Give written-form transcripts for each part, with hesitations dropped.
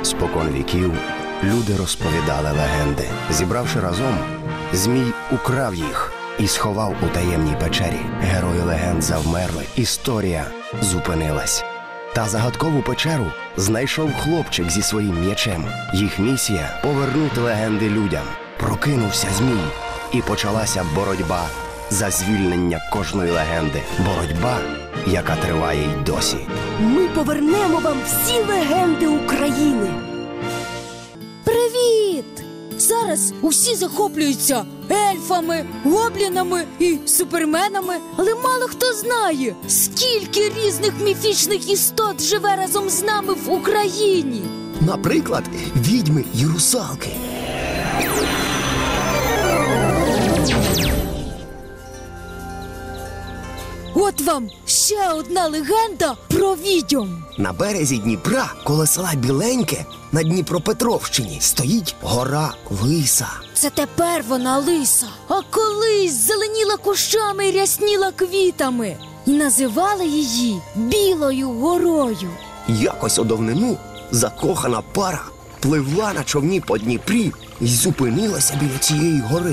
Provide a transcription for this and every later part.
Спокон віків люди розповідали легенди. Зібравши разом, Змій украв їх і сховав у таємній печері. Герої легенд завмерли, історія зупинилась. Та загадкову печеру знайшов хлопчик зі своїм м'ячем. Їх місія – повернути легенди людям. Прокинувся Змій, і почалася боротьба за звільнення кожної легенди. Боротьба, яка триває й досі. Ми повернемо вам всі легенди України. Привіт! Зараз усі захоплюються ельфами, гоблінами і суперменами, але мало хто знає, скільки різних міфічних істот живе разом з нами в Україні. Наприклад, відьми і русалки. От вам ще одна легенда про відьом. На березі Дніпра, коло села Біленьке, на Дніпропетровщині, стоїть гора Лиса. Це тепер вона лиса, а колись зеленіла кущами і рясніла квітами. І називали її Білою горою. Якось у давнину закохана пара пливла на човні по Дніпрі і зупинилася біля цієї гори.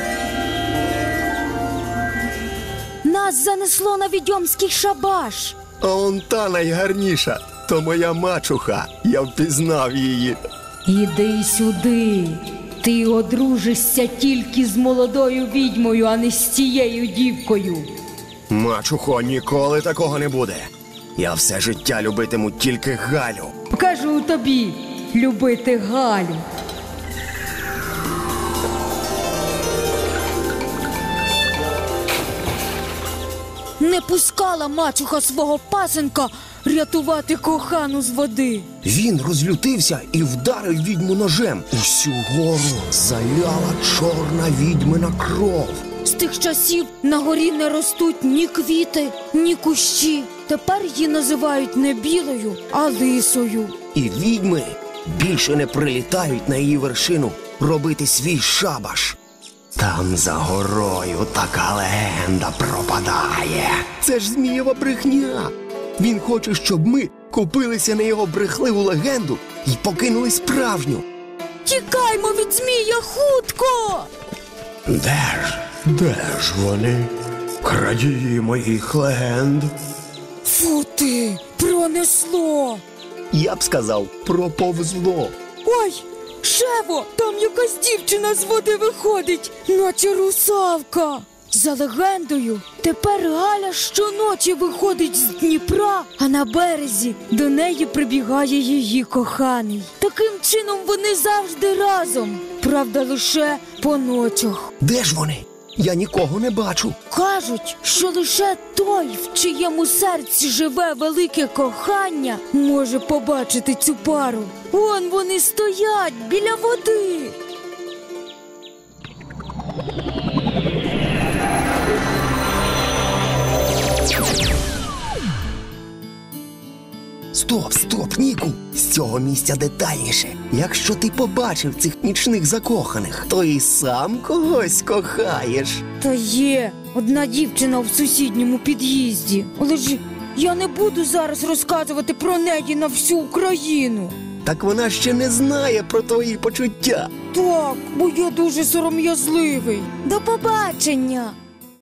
Нас занесло на відьомський шабаш. А он та найгарніша, то моя мачуха, я впізнав її. Іди сюди. Ти одружишся тільки з молодою відьмою, а не з цією дівкою. Мачухо, ніколи такого не буде. Я все життя любитиму тільки Галю. Покажу тобі любити Галю. Не пускала мачуха свого пасенка рятувати кохану з води. Він розлютився і вдарив відьму ножем. Усю гору заляла чорна відьмина кров. З тих часів на горі не ростуть ні квіти, ні кущі. Тепер її називають не білою, а лисою. І відьми більше не прилітають на її вершину робити свій шабаш. Там за горою така легенда пропадає. Це ж Змієва брехня. Він хоче, щоб ми купилися на його брехливу легенду і покинули справжню. Тікаймо від змія хутко! Де ж вони? Крадії моїх легенд. Фу ти, пронесло! Я б сказав, проповзло. Ой, Шево, там якась дівчина з води виходить, наче русалка. За легендою, тепер Галя щоночі виходить з Дніпра, а на березі до неї прибігає її коханий. Таким чином вони завжди разом, правда, лише по ночах. Де ж вони? Я нікого не бачу. Кажуть, що лише той, в чиєму серці живе велике кохання, може побачити цю пару. Он вони стоять біля води. Стоп, Ніку! З цього місця детальніше. Якщо ти побачив цих нічних закоханих, то і сам когось кохаєш. Та є одна дівчина в сусідньому під'їзді. Але ж я не буду зараз розказувати про неї на всю Україну. Так вона ще не знає про твої почуття. Так, бо я дуже сором'язливий. До побачення!